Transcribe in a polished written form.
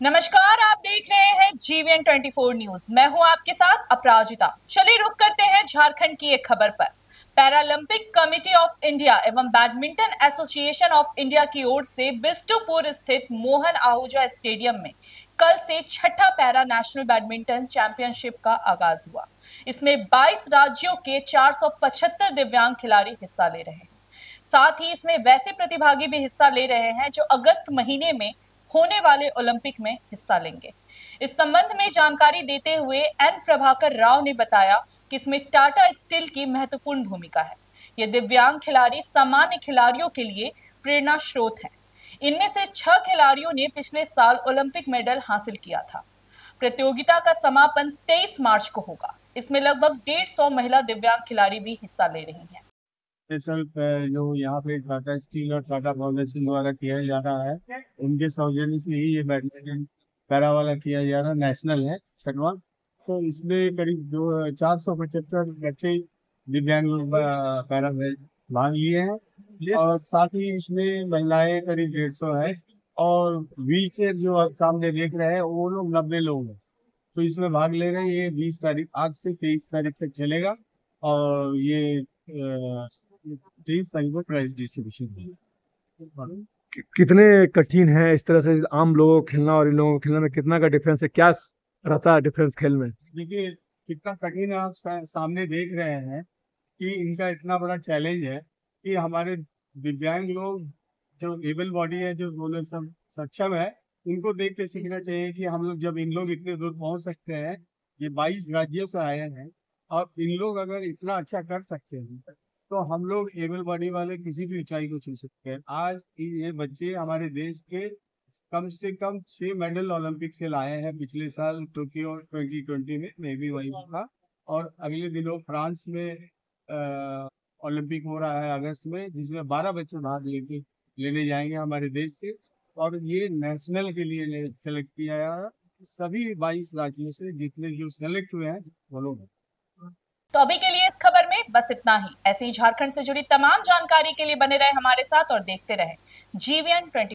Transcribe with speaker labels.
Speaker 1: नमस्कार, आप देख रहे हैं जीवीएन 24 न्यूज। मैं हूं आपके साथ अपराजिता। चलिए रुक करते हैं झारखंड की एक खबर पर। पैरालंपिक कमेटी ऑफ इंडिया एवं बैडमिंटन एसोसिएशन ऑफ इंडिया की ओर से बिष्टुपुर स्थित मोहन आहूजा स्टेडियम में कल से छठा पैरा नेशनल बैडमिंटन चैंपियनशिप का आगाज हुआ। इसमें 22 राज्यों के 475 दिव्यांग खिलाड़ी हिस्सा ले रहे हैं। साथ ही इसमें वैसे प्रतिभागी भी हिस्सा ले रहे हैं जो अगस्त महीने में होने वाले ओलंपिक में हिस्सा लेंगे। इस संबंध में जानकारी देते हुए एन प्रभाकर राव ने बताया कि इसमें टाटा स्टील की महत्वपूर्ण भूमिका है। ये दिव्यांग खिलाड़ी सामान्य खिलाड़ियों के लिए प्रेरणा स्रोत हैं। इनमें से 6 खिलाड़ियों ने पिछले साल ओलंपिक मेडल हासिल किया था। प्रतियोगिता का समापन 23 मार्च को होगा। इसमें लगभग 150 महिला दिव्यांग खिलाड़ी भी हिस्सा ले रही हैं।
Speaker 2: स्पेशल जो यहाँ पे टाटा स्टील और टाटा फाउंडेशन द्वारा किया जा रहा है, उनके सौजन्य से ही ये बैडमिंटन पैरा वाला किया जा रहा है, नेशनल है छठवां। तो इसमें करीब जो 475 बच्चे दिव्यांग लोग पैरा में भाग लिए हैं और साथ ही इसमें महिलाएं करीब 150 है और व्हील चेयर जो आप सामने देख रहे हैं वो लोग 90 लोग हैं। तो इसमें भाग ले रहे हैं। ये 20 तारीख आज से 23 तारीख तक चलेगा और ये 23 तारीख को प्राइज डिस्ट्रीब्यूशन है।
Speaker 3: कितने कठिन है इस तरह से आम लोगों को खेलना और इन लोगों को खेलना में कितना का डिफरेंस है? क्या रहता है डिफरेंस खेल में?
Speaker 2: देखिए कितना कठिन है, आप सामने देख रहे हैं कि इनका इतना बड़ा चैलेंज है कि हमारे दिव्यांग लोग जो एबल बॉडी है, जो वो लोग सब सक्षम है, उनको देख के सीखना चाहिए कि हम लोग जब इन लोग इतने दूर पहुंच सकते हैं। ये 22 राज्यों से आए हैं और इन लोग अगर इतना अच्छा कर सकते हैं तो हम लोग एबल बॉडी वाले किसी भी ऊंचाई को छू सकते हैं। आज ये बच्चे हमारे देश के कम से कम 6 मेडल ओलंपिक से लाए हैं। पिछले साल टोक्यो 2020 में मैं भी वही था और अगले दिनों फ्रांस में ओलंपिक हो रहा है अगस्त में, जिसमें 12 बच्चे भाग लेने जाएंगे हमारे देश से और ये नेशनल के लिए सेलेक्ट किया गया। सभी 22 राज्यों से जितने जो सेलेक्ट हुए हैं वो लोग।
Speaker 1: तो अभी के लिए इस खबर में बस इतना ही। ऐसे ही झारखंड से जुड़ी तमाम जानकारी के लिए बने रहे हमारे साथ और देखते रहे जीवीएन 24।